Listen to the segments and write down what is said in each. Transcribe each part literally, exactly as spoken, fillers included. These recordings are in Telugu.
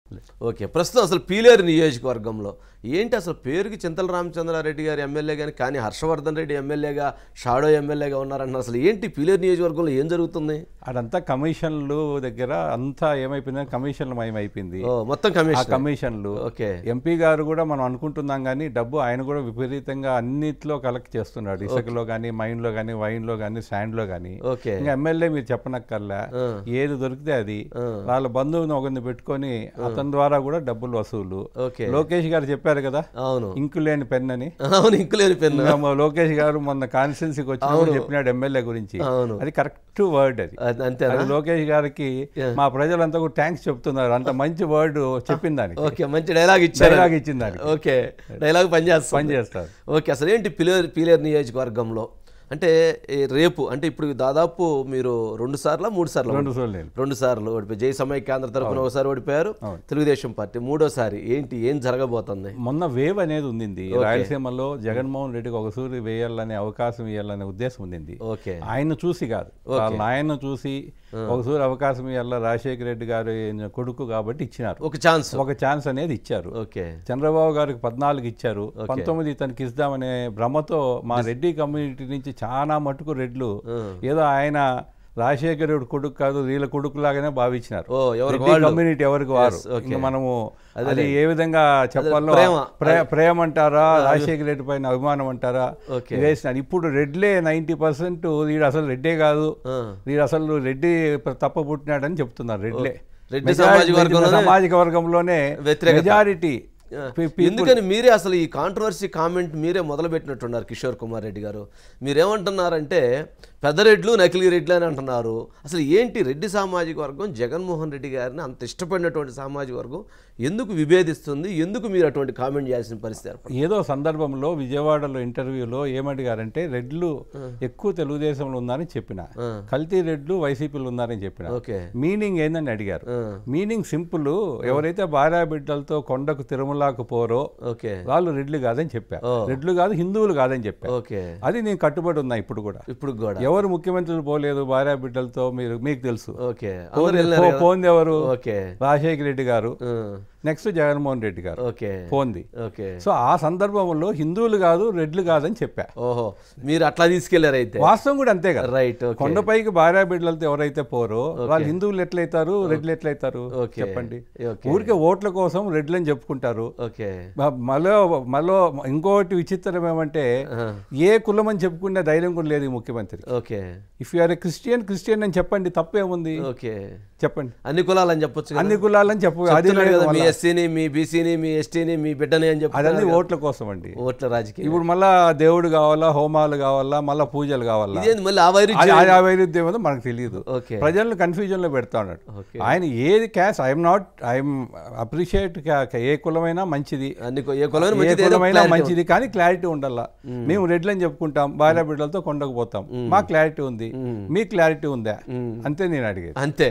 ఓకే, ప్రస్తుతం అసలు పీలేరు నియోజకవర్గంలో ఏంటి అసలు పేరుకి చింతల రామచంద్రారెడ్డి గారు ఎమ్మెల్యే కానీ కానీ హర్షవర్ధన్ రెడ్డి ఎమ్మెల్యేగా షాడో ఎమ్మెల్యేగా ఉన్నారంటున్నారు. అసలు ఏంటి పీలేరు నియోజకవర్గంలో ఏం జరుగుతుంది? అదంతా కమిషన్లు దగ్గర అంతా ఏమైపోయింది, కమిషన్లు మయమైపోయింది మొత్తం కమిషన్ కమిషన్లు. ఓకే, ఎంపీ గారు కూడా మనం అనుకుంటున్నాం కానీ డబ్బు ఆయన కూడా విపరీతంగా అన్నిట్లో కలెక్ట్ చేస్తున్నాడు. ఇసుకలో కానీ, మైన్ లో కానీ, వైన్ లో కానీ, శాండ్ లో కానీ. ఇంకా ఎమ్మెల్యే మీరు చెప్పనక్కర్లా, ఏది దొరికితే అది వాళ్ళ బంధువుని ఒకరిని పెట్టుకొని అతని ద్వారా కూడా డబ్బులు వసూలు. లోకేష్ గారు చెప్పారు కదా, అవును, ఇంకు లేని పెన్ అని. అవును, ఇంకు లేని పెన్. లోకేష్ గారు మొన్న కాన్స్టిట్యున్సీకి వచ్చినప్పుడు చెప్పినాడు ఎమ్మెల్యే గురించి. అది కరెక్ట్ వర్డ్. అది అంతే. లోకేష్ గారికి మా ప్రజలంతా కూడా థ్యాంక్స్ చెప్తున్నారు, అంత మంచి వర్డ్ చెప్పిన దానికి. ఓకే, మంచి డైలాగ్ ఇచ్చారు. డైలాగ్ ఇచ్చిన దానికి. ఓకే, డైలాగ్ పనిచేస్తారు పనిచేస్తారు ఓకే, అసలు ఏంటి పీలేరు పీలేరు నియోజకవర్గంలో అంటే రేపు అంటే ఇప్పుడు దాదాపు మీరు రెండు సార్లు మూడు సార్లు రెండు సార్లు రెండు సార్లు ఓడిపోయి జై సమైక్యాంధ్ర తరఫున ఒకసారి ఓడిపోయారు, తెలుగుదేశం పార్టీ మూడోసారి. ఏంటి ఏం జరగబోతుంది? మొన్న వేవ్ అనేది ఉంది రాయలసీమలో. జగన్మోహన్ రెడ్డికి ఒకసారి వేయాలనే అవకాశం ఇవ్వాలనే ఉద్దేశం ఉంది. ఓకే, ఆయన చూసి కాదు, వాళ్ళ ఆయన చూసి ఒకసారి అవకాశం ఇవ్వాల రాజశేఖర రెడ్డి గారు కొడుకు కాబట్టి ఇచ్చినారు. ఒక ఛాన్స్ ఒక ఛాన్స్ అనేది ఇచ్చారు. ఓకే, చంద్రబాబు గారికి పద్నాలుగు ఇచ్చారు, పంతొమ్మిది తనకి ఇద్దామనే భ్రమతో మా రెడ్డి కమ్యూనిటీ నుంచి చాలా మటుకు రెడ్లు ఏదో ఆయన రాజశేఖరుడు కొడుకు కాదు వీళ్ళ కొడుకు లాగానే భావించినారు. కమ్యూనిటీ ఎవరికి వారు. ఇంకా మనము అది ఏ విధంగా చెప్పాలో, ప్రేమ అంటారా, రాజశేఖర రెడ్డి పైన అభిమానం అంటారా వేసినారు. ఇప్పుడు రెడ్లే నైన్టీ పర్సెంట్ వీడు అసలు రెడ్డే కాదు, వీడు అసలు రెడ్డి తప్ప పుట్టినాడని చెప్తున్నారు. రెడ్లే సామాజిక వర్గంలోనే మెజారిటీ. ఎందుకని మీరే అసలు ఈ కాంట్రవర్సీ కామెంట్ మీరే మొదలు పెట్టినట్టున్నారు కిషోర్ కుమార్ రెడ్డి గారు. మీరేమంటున్నారంటే పెద్ద రెడ్లు నకిలీ రెడ్లు అని అంటున్నారు. అసలు ఏంటి రెడ్డి సామాజిక వర్గం జగన్మోహన్ రెడ్డి గారిని అంత ఇష్టపడినటువంటి సామాజిక వర్గం ఎందుకు విభేదిస్తుంది? ఎందుకు మీరు అటువంటి కామెంట్ చేయాల్సిన పరిస్థితి? ఏదో సందర్భంలో విజయవాడలో ఇంటర్వ్యూలో ఏమడిగారంటే రెడ్లు ఎక్కువ తెలుగుదేశంలో ఉన్నారని చెప్పిన, కల్తీ రెడ్లు వైసీపీలో ఉన్నారని చెప్పిన. మీనింగ్ ఏందని అడిగారు. మీనింగ్ సింపుల్, ఎవరైతే భార్యా బిడ్డలతో కొండకు తిరుమలకు పోరో వాళ్ళు రెడ్లు కాదని చెప్పారు. రెడ్లు కాదు, హిందువులు కాదని చెప్పారు. అది నేను కట్టుబడి ఉన్నా ఇప్పుడు కూడా. ఇప్పుడు కూడా ఎవరు ముఖ్యమంత్రులు పోలేదు భార్యా బిడ్డలతో, మీరు మీకు తెలుసు. పోంది ఎవరు? రాజశేఖర రెడ్డి గారు, నెక్స్ట్ జగన్మోహన్ రెడ్డి గారు పోంది. సో ఆ సందర్భంలో హిందువులు కాదు రెడ్లు కాదని చెప్పా. ఓహో, మీరు అట్లా తీసుకెళ్లారు. అయితే వాస్తవం కూడా అంతే కదా. రైట్. కొండపైకి భార్యా బిడ్డలతో ఎవరైతే పోరో వాళ్ళు హిందువులు ఎట్లయితారు, రెడ్లు ఎట్లయితారు చెప్పండి? ఊరికే ఓట్ల కోసం రెడ్లని చెప్పుకుంటారు. మళ్ళీ మళ్ళీ ఇంకోటి విచిత్రం ఏమంటే ఏ కులం అని చెప్పుకునే ధైర్యం కూడా లేదు ఈ ముఖ్యమంత్రి. If you are a Christian Christian అని చెప్పండి, తప్పేముంది చెప్పండి? అన్ని కులాలని చెప్పొచ్చు, అన్ని కులాలని చెప్పు. అది మీ ఎస్సీని, మీ బీసీని, మీ ఎస్టీని, మీ బిడ్డని అని చెప్పి అదన్నీ ఓట్ల కోసం అండి. ఓట్ల రాజకీయం. ఇప్పుడు మళ్ళా దేవుడు కావాలా, హోమాలు కావాలా, మళ్ళా పూజలు కావాలా, ఆ వైరుధ్యం ఏదో మనకు తెలియదు. ప్రజలను కన్ఫ్యూజన్ లో పెడతా ఉన్నాడు ఆయన. ఏది caste I'm not I'm appreciate, ఏ కులమైనా మంచిది, ఏ కులమైనా మంచిది, కానీ క్లారిటీ ఉండాలా. మేము రెడ్లని చెప్పుకుంటాం, భార్య బిడ్డలతో కొండకు పోతాం, మాకు క్లారిటీ ఉంది, మీ క్లారిటీ ఉందా? అంతే నేను అడిగేది. అంతే.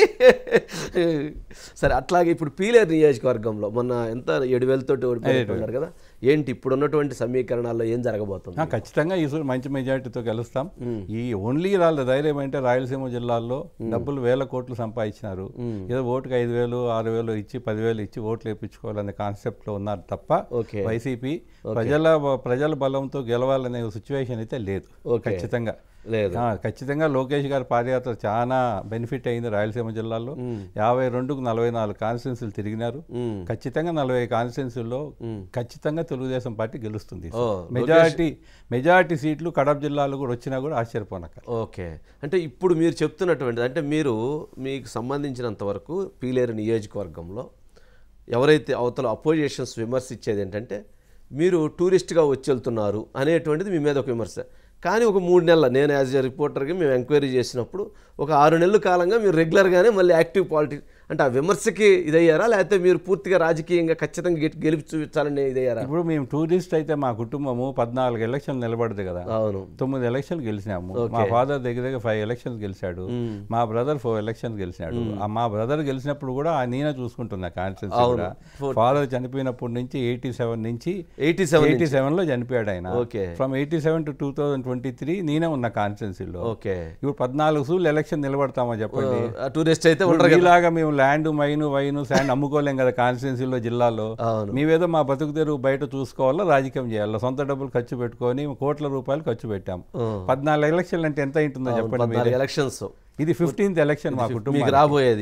సరే, అట్లాగే ఇప్పుడు పీలేరు నియోజకవర్గంలో మొన్న ఎంత ఏడు వేలతోటి ఓడిపోతున్నారు కదా, ఏంటి ఇప్పుడు ఉన్నటువంటి సమీకరణాల్లో ఏం జరగబోతుంది? ఖచ్చితంగా ఈసారి మంచి మెజారిటీతో గెలుస్తాం. ఈ ఓన్లీ వాళ్ళ ధైర్యం అంటే రాయలసీమ జిల్లాల్లో డబ్బులు వేల కోట్లు సంపాదించినారు, ఏదో ఓటుకు ఐదు వేలు ఆరు వేలు ఇచ్చి పదివేలు ఇచ్చి ఓట్లు వేయించుకోవాలనే కాన్సెప్ట్ లో ఉన్నారు తప్ప వైసీపీ ప్రజల ప్రజల బలంతో గెలవాలనే సిచ్యువేషన్ అయితే లేదు. ఖచ్చితంగా లేదు. ఖచ్చితంగా లోకేష్ గారి పాదయాత్ర చాలా బెనిఫిట్ అయింది రాయలసీమ జిల్లాలో. యాభై రెండుకు నలభై నాలుగు కాన్స్టిట్యున్సీలు తిరిగినారు. ఖచ్చితంగా నలభై కాన్స్టిట్యున్సీల్లో ఖచ్చితంగా తెలుగుదేశం పార్టీ గెలుస్తుంది. మెజారిటీ మెజారిటీ సీట్లు కడప జిల్లాలో కూడా వచ్చినా కూడా ఆశ్చర్యపోనక్క. ఓకే, అంటే ఇప్పుడు మీరు చెప్తున్నటువంటి అంటే మీరు మీకు సంబంధించినంత వరకు పీలేరు నియోజకవర్గంలో ఎవరైతే అవతల అపోజిషన్స్ విమర్శించేది ఏంటంటే మీరు టూరిస్ట్గా వచ్చి వెళ్తున్నారు అనేటువంటిది మీ మీద ఒక విమర్శ. కానీ ఒక మూడు నెలల నేను యాజ్ ఎ రిపోర్టర్గా మేము ఎంక్వైరీ చేసినప్పుడు ఒక ఆరు నెలల కాలంగా మీరు రెగ్యులర్గానే మళ్ళీ యాక్టివ్ పాలిటిక్స్ అంటే ఆ విమర్శకి ఇదయ్యారా, లేకపోతే మీరు పూర్తిగా రాజకీయంగా ఖచ్చితంగా గెలిపి చూపించాలని ఇదయ్యారా? ఇప్పుడు మేము టూరిస్ట్ అయితే మా కుటుంబము పద్నాలుగు ఎలక్షన్లు నిలబడదు కదా. అవును, తొమ్మిది ఎలక్షన్లు గెలిచినాము. మా ఫాదర్ దగ్గర దగ్గర ఫైవ్ ఎలక్షన్స్ గెలిచాడు, మా బ్రదర్ ఫోర్ ఎలక్షన్స్ గెలిచాడు. మా బ్రదర్ గెలిచినప్పుడు కూడా నేనే చూసుకుంటున్నా కాన్స్టిట్యున్సీ కూడా. ఫాదర్ చనిపోయినప్పటి నుంచి ఎయిటీ సెవెన్ నుంచి ఎయిటీ సెవెన్ ఎయిటీ సెవెన్ లో చనిపోయాడు ఆయన. From eighty seven to two thousand twenty three నేనే ఉన్నా కాన్స్టిట్యున్సీలో. ఇప్పుడు పద్నాలుగు సూళ్ళు ఎలక్షన్ నిలబడతామా చెప్పండి? టూరిస్ట్ అయితే ఇలాగా మేము ల్యాండ్ మైన్ వైన్ శాండ్ అమ్ముకోలేం కదా కాన్స్టిట్యున్సీలో జిల్లాలో. మేమేదో మా బతుకు తెరువు బయట చూసుకోవాలా, రాజకీయం చేయాలి, సొంత డబ్బులు ఖర్చు పెట్టుకొని కోట్ల రూపాయలు ఖర్చు పెట్టాం. పద్నాలుగు ఎలక్షన్లు అంటే ఎంత అయింటుందో చెప్పండి. ఎలక్షన్స్ ఇది ఫిఫ్టీన్త్ ఎలక్షన్ మా కుటుంబం రాబోయేది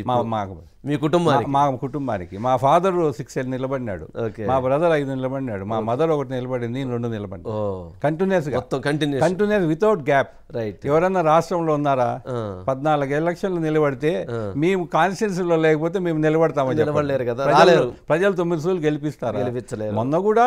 మీ కుటుంబానికి మా కుటుంబానికి. మా ఫాదర్ సిక్స్ నిలబడినాడు, మా బ్రదర్ ఐదు నిలబడినాడు, మా మదర్ ఒకటి నిలబడింది, నేను రెండు నిలబడి కంటిన్యూస్ గా కంటిన్యూస్ వితౌట్ గ్యాప్. రైట్. ఎవరన్నా రాష్ట్రంలో ఉన్నారా? పద్నాలుగు ఎలక్షన్లు నిలబడితే మేము కాన్స్టిట్యున్సీలో లేకపోతే మేము నిలబడతామని నిలబడలేరు కదా. ప్రజలు తొమ్మిది సూలు గెలిపిస్తారు. మొన్న కూడా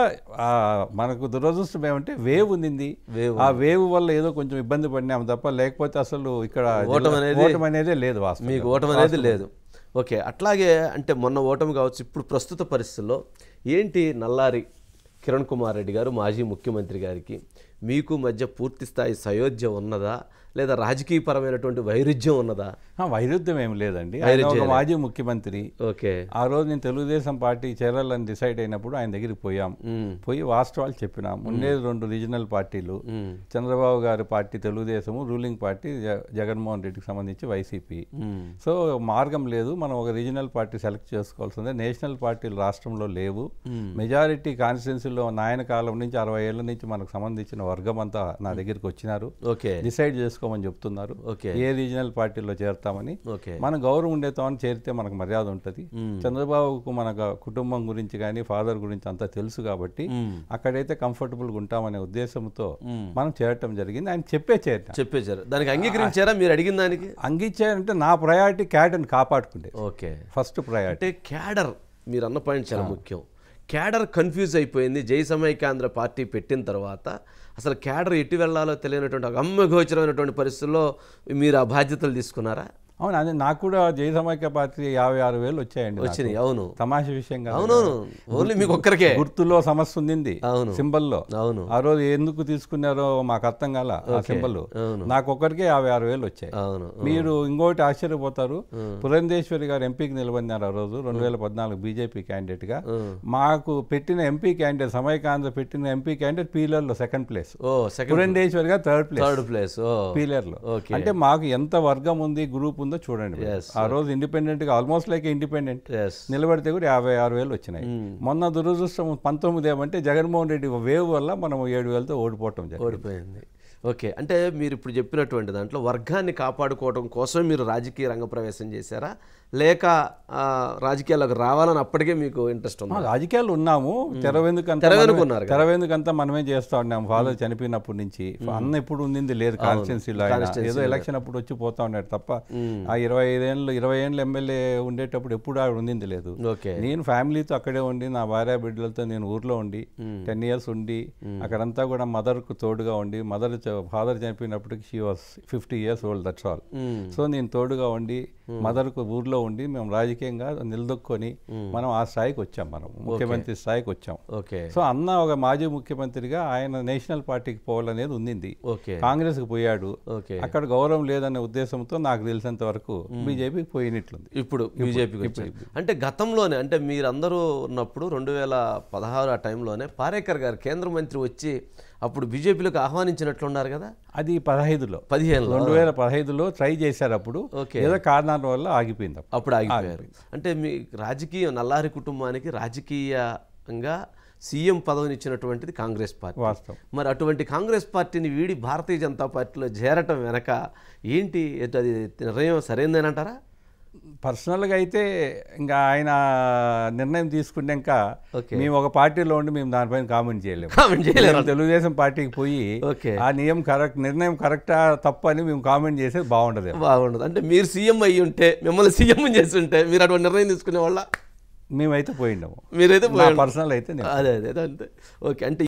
మనకు దురదృష్టం ఏమంటే వేవ్ ఉంది, ఆ వేవ్ వల్ల ఏదో కొంచెం ఇబ్బంది పడినాము తప్ప లేకపోతే అసలు ఇక్కడ ఓటమి అనేదే లేదు. మీకు ఓటమి అనేది లేదు. ఓకే. అట్లాగే అంటే మొన్న ఓటమి కావచ్చు, ఇప్పుడు ప్రస్తుత పరిస్థితుల్లో ఏంటి నల్లారి కిరణ్ కుమార్ రెడ్డి గారు మాజీ ముఖ్యమంత్రి గారికి మీకు మధ్య పూర్తి స్థాయి సయోధ్య ఉన్నదా, లేదా రాజకీయపరమైనటువంటి వైరుధ్యం ఉన్నదా? వైరుధ్యం ఏమి లేదండి. ఆయన ఒక మాజీ ముఖ్యమంత్రి. ఓకే. ఆ రోజు నేను తెలుగుదేశం పార్టీ చేరాలని డిసైడ్ అయినప్పుడు ఆయన దగ్గరికి పోయాం, పోయి వాస్తవాలు చెప్పినాం. ఉండేది రెండు రీజనల్ పార్టీలు, చంద్రబాబు గారి పార్టీ తెలుగుదేశము, రూలింగ్ పార్టీ జగన్మోహన్ రెడ్డికి సంబంధించి వైసీపీ. సో మార్గం లేదు, మనం ఒక రీజనల్ పార్టీ సెలెక్ట్ చేసుకోవాల్సిందే. నేషనల్ పార్టీలు రాష్ట్రంలో లేవు. మెజారిటీ కాన్స్టిట్యున్సీలో నాయన కాలం నుంచి అరవై ఏళ్ల నుంచి మనకు సంబంధించిన వర్గం అంతా నా దగ్గరికి వచ్చినారు. డిసైడ్ చేసుకోమని చెప్తున్నారు ఏ రీజనల్ పార్టీలో చేరతామని. మన గౌరవం ఉండేతామని చేరితే మనకు మర్యాద ఉంటుంది. చంద్రబాబుకు మన కుటుంబం గురించి కానీ ఫాదర్ గురించి అంతా తెలుసు కాబట్టి అక్కడైతే కంఫర్టబుల్గా ఉంటామనే ఉద్దేశంతో మనం చేరటం జరిగింది. ఆయన చెప్పే చేరటం చెప్పేశారు. దానికి అంగీకరించారా? మీరు అడిగిన దానికి అంగీకరించారంటే నా ప్రయారిటీ క్యాడర్ని కాపాడుకుంటే ఓకే ఫస్ట్ ప్రయారిటీ. క్యాడర్ మీరు అన్న పాయింట్ చాలా ముఖ్యం. క్యాడర్ కన్ఫ్యూజ్ అయిపోయింది. జై సమైక్యాంధ్ర పార్టీ పెట్టిన తర్వాత అసలు క్యాడర్ ఎటు వెళ్ళాలో తెలియనటువంటి అగమ్యగోచరమైనటువంటి పరిస్థితుల్లో మీరు ఆ బాధ్యతలు తీసుకున్నారా? అవును, అదే నాకు కూడా జై సమైక్య పార్టీ యాభై ఆరు వేలు వచ్చాయండి. వచ్చినాయి. అవును, తమాషా విషయం కాదు. అవునవును, ఓన్లీ మీకు ఒక్కరికే. గుర్తులో సమస్య ఉంది, అవును, సింబల్లో. అవును, ఆ రోజు ఎందుకు తీసుకున్నారో మాకు అర్థం కాల. ఆ సింబల్ నాకు ఒక్కరికే యాభై ఆరు వేలు వచ్చాయి. అవును. మీరు ఇంకోటి ఆశ్చర్యపోతారు, పురంధేశ్వరి గారు ఎంపీకి నిలబడినారు ఆ రోజు రెండు వేల పద్నాలుగు బీజేపీ క్యాండిడేట్ గా. మాకు పెట్టిన ఎంపీ క్యాండిడేట్ సమైక్యాంధ్ర పెట్టిన ఎంపీ క్యాండిడేట్ పీలర్ లో సెకండ్ ప్లేస్, పురంధేశ్వరి గారు థర్డ్ ప్లేస్ థర్డ్ ప్లేస్ పీలర్ లో. అంటే మాకు ఎంత వర్గం ఉంది, గ్రూప్ ఉందో చూడండి. ఆ రోజు ఇండిపెండెంట్ గా ఆల్మోస్ట్ లైక్ ఇండిపెండెంట్ నిలబడితే కూడా యాభై ఆరు వేలు వచ్చినాయి. మొన్న దురదృష్టం పంతొమ్మిది ఏమంటే జగన్మోహన్ రెడ్డి వేవ్ వల్ల మనం ఏడు వేలతో ఓడిపోవటం ఓడిపోయింది. ఓకే. అంటే మీరు ఇప్పుడు చెప్పినటువంటి దాంట్లో వర్గాన్ని కాపాడుకోవడం కోసం మీరు రాజకీయ రంగ ప్రవేశం చేశారా, లేక రాజకీయాలకు రావాలని అప్పటికే మీకు ఇంట్రెస్ట్ ఉంది? రాజకీయాలు ఉన్నాము, తెరవెందుకంతా తెరవెందుకంతా మనమే చేస్తా ఉన్నాము. ఫాదర్ చనిపోయినప్పటి నుంచి అన్న ఎప్పుడు ఉండింది లేదు కాన్స్టిట్యున్సీలో. ఏదో ఎలక్షన్ అప్పుడు వచ్చి పోతా ఉన్నాడు తప్ప ఆ ఇరవై ఐదేళ్ళు ఇరవై ఏళ్ళు ఎమ్మెల్యే ఉండేటప్పుడు ఎప్పుడు ఆవిడ ఉండింది లేదు. నేను ఫ్యామిలీతో అక్కడే ఉండి నా భార్య బిడ్డలతో నేను ఊర్లో ఉండి టెన్ ఇయర్స్ ఉండి అక్కడంతా కూడా మదర్కు తోడుగా ఉండి, మదర్ ఫాదర్ చనిపోయినప్పటికి she was fifty years old, that's all. So నేను తోడుగా ఉండి మదర్కు ఊర్లో ఉండి మేము రాజకీయంగా నిలదొక్కొని మనం ఆ స్థాయికి వచ్చాం, మనం ముఖ్యమంత్రి స్థాయికి వచ్చాం. సో అన్న ఒక మాజీ ముఖ్యమంత్రిగా ఆయన నేషనల్ పార్టీకి పోవాలనేది ఉండింది. కాంగ్రెస్ కు పోయాడు, అక్కడ గౌరవం లేదనే ఉద్దేశంతో నాకు తెలిసినంత వరకు బీజేపీకి పోయినట్లుంది. ఇప్పుడు బీజేపీకి అంటే గతంలోనే అంటే మీరందరూ ఉన్నప్పుడు రెండు వేల పదహారు ఆ టైంలోనే పారేకర్ గారు కేంద్ర మంత్రి వచ్చి అప్పుడు బీజేపీలోకి ఆహ్వానించినట్లున్నారు కదా. అది పదహైదులో పదిహేను రెండు వేల పదహైదులో ట్రై చేశారు. అప్పుడు ఏదో కారణాల వల్ల ఆగిపోయింది, అప్పుడు ఆగిపోయారు. అంటే మీ రాజకీయ నల్లారి కుటుంబానికి రాజకీయంగా సీఎం పదవిని ఇచ్చినటువంటిది కాంగ్రెస్ పార్టీ. వాస్తవం. మరి అటువంటి కాంగ్రెస్ పార్టీని వీడి భారతీయ జనతా పార్టీలో చేరటం వెనక ఏంటి, అది నిర్ణయం సరైందేనంటారా? పర్సనల్గా అయితే ఇంకా ఆయన నిర్ణయం తీసుకున్నాక మేము ఒక పార్టీలో ఉండి మేము దానిపైన కామెంట్ చేయలేము. కామెంట్ చేయలేము. తెలుగుదేశం పార్టీకి పోయి ఆ నియమం కరెక్ట్ నిర్ణయం కరెక్టా తప్పు అని మేము కామెంట్ చేసేది బాగుండదు బాగుండదు అంటే మీరు సీఎం అయ్యి ఉంటే, మిమ్మల్ని సీఎం చేసి ఉంటే మీరు అటువంటి నిర్ణయం తీసుకునే వాళ్ళ? మేమైతే పోయిండాము. మీరైతే పర్సనల్ అయితే అదే అదే అంతే. ఓకే. అంటే